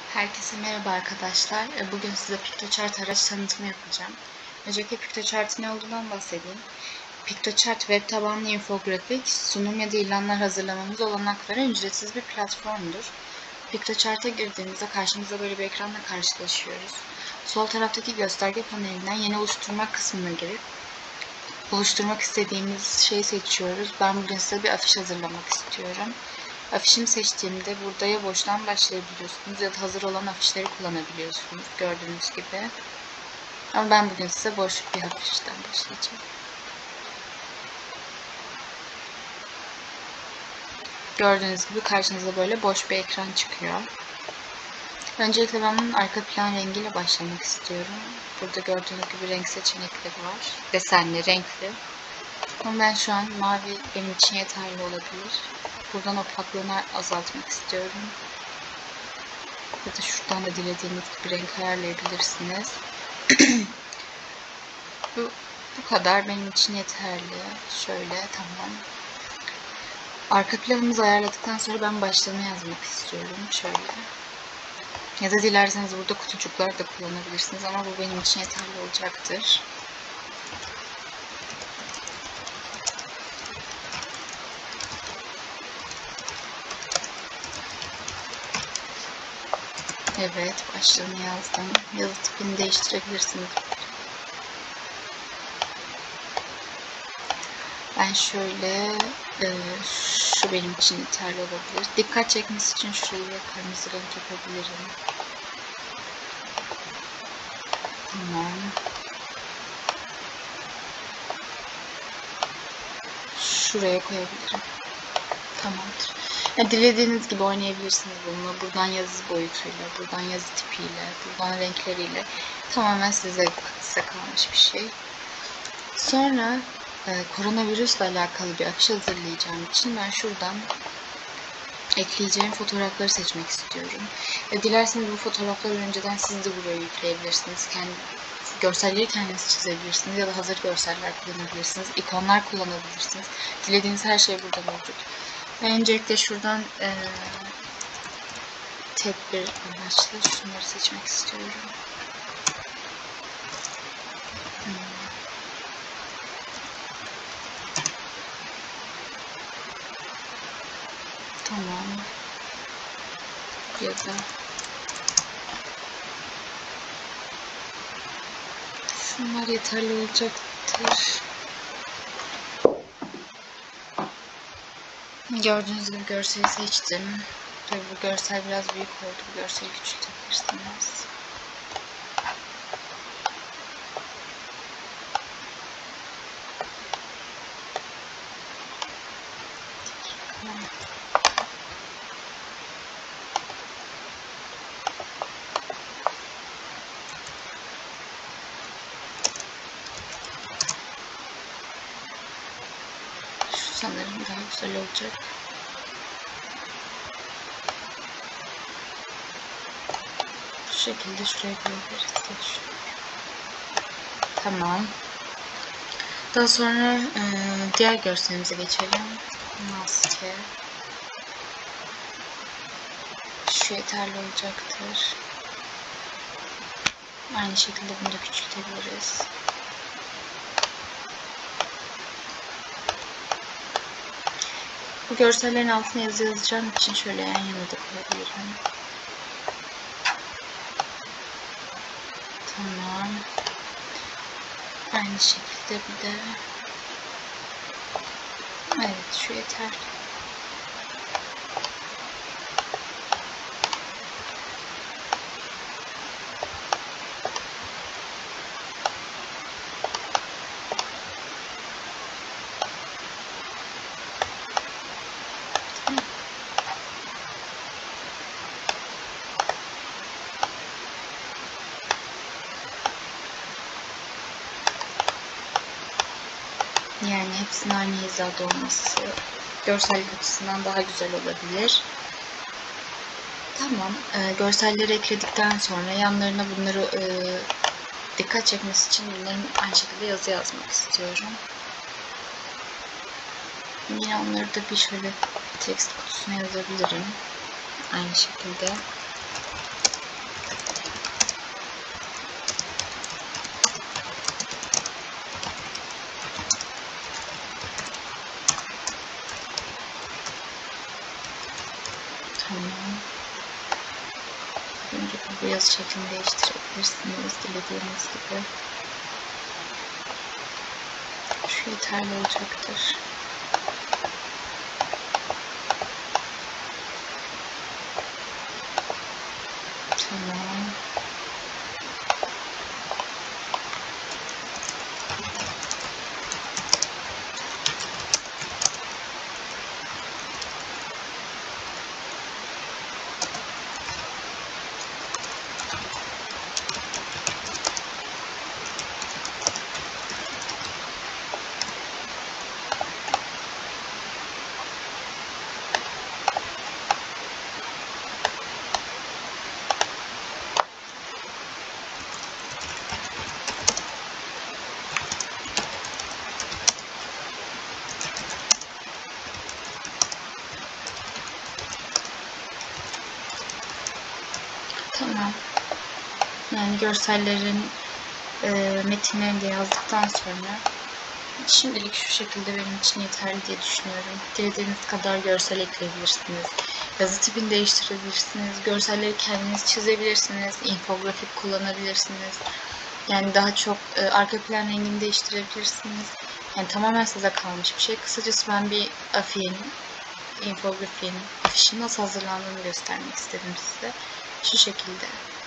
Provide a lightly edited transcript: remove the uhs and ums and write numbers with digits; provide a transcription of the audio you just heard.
Herkese merhaba arkadaşlar. Bugün size Piktochart araç tanıtımı yapacağım. Öncelikle Piktochart'ın ne olduğundan bahsedeyim. Piktochart web tabanlı infografik, sunum ya da ilanlar hazırlamamız olanak veren ücretsiz bir platformdur. Piktochart'a girdiğimizde karşımıza böyle bir ekranla karşılaşıyoruz. Sol taraftaki gösterge panelinden yeni oluşturmak kısmına girip oluşturmak istediğimiz şeyi seçiyoruz. Ben bugün size bir afiş hazırlamak istiyorum. Afişimi seçtiğimde burada ya boştan başlayabiliyorsunuz ya da hazır olan afişleri kullanabiliyorsunuz gördüğünüz gibi. Ama ben bugün size boş bir afişten başlayacağım. Gördüğünüz gibi karşınıza böyle boş bir ekran çıkıyor. Öncelikle ben bunun arka plan rengiyle başlamak istiyorum. Burada gördüğünüz gibi renk seçenekleri var. Desenli, renkli. Ama ben şu an mavi benim için yeterli olabilir. Buradan opaklığını azaltmak istiyorum. Ya da şuradan da dilediğiniz gibi renk ayarlayabilirsiniz. bu kadar benim için yeterli. Şöyle tamam. Arka planımızı ayarladıktan sonra ben başlığını yazmak istiyorum. Şöyle. Ya da dilerseniz burada kutucuklar da kullanabilirsiniz ama bu benim için yeterli olacaktır. Evet, başlığını yazdım. Yazı tipini değiştirebilirsiniz. Ben şöyle, şu benim için yeterli olabilir. Dikkat çekmesi için şurayı kırmızı renk yapabilirim. Tamam. Şuraya koyabilirim. Tamamdır. Yani dilediğiniz gibi oynayabilirsiniz bununla. Buradan yazı boyutuyla, buradan yazı tipiyle, buradan renkleriyle. Tamamen size kalmış bir şey. Sonra koronavirüsle alakalı bir afiş hazırlayacağım için ben şuradan ekleyeceğim fotoğrafları seçmek istiyorum. Dilerseniz bu fotoğrafları önceden siz de buraya yükleyebilirsiniz. Görselleri kendiniz çizebilirsiniz ya da hazır görseller kullanabilirsiniz. İkonlar kullanabilirsiniz. Dilediğiniz her şey burada mevcut. Öncelikle şuradan tedbir amaçlı şunları seçmek istiyorum. Tamam. Ya da şunlar yeterli olacaktır. Gördüğünüz gibi görseli seçtim. Tabii bu görsel biraz büyük oldu. Bu görseli küçültebilirsiniz. Şu sanırım daha güzel olacak. Şu şekilde şuraya koyabiliriz diye düşünüyorum. Tamam. Daha sonra diğer görselimize geçelim. Maske. Şu yeterli olacaktır. Aynı şekilde bunu da küçültebiliriz. Bu görsellerin altına yazı yazacağım için şöyle yan yana da koyabilirim. Tamam. Aynı şekilde bir de evet şu yeter. Yani hepsinin aynı hizada olması görsellik açısından daha güzel olabilir. Tamam. Görselleri ekledikten sonra yanlarına bunları dikkat çekmesi için bunların aynı şekilde yazı yazmak istiyorum. Yine onları da bir şöyle text kutusuna yazabilirim. Aynı şekilde. Tamam. Önce bu yazı şeklini değiştirebilirsiniz dilediğiniz gibi. Şu yeterli olacaktır. Tamam. Tamam. Yani görsellerin metinlerini de yazdıktan sonra şimdilik şu şekilde benim için yeterli diye düşünüyorum. Dilediğiniz kadar görsel ekleyebilirsiniz. Yazı tipini değiştirebilirsiniz. Görselleri kendiniz çizebilirsiniz. İnfografik kullanabilirsiniz. Yani daha çok arka plan rengini değiştirebilirsiniz. Yani tamamen size kalmış bir şey. Kısacası ben bir infografinin, afişin nasıl hazırlandığını göstermek istedim size. Şu şekilde.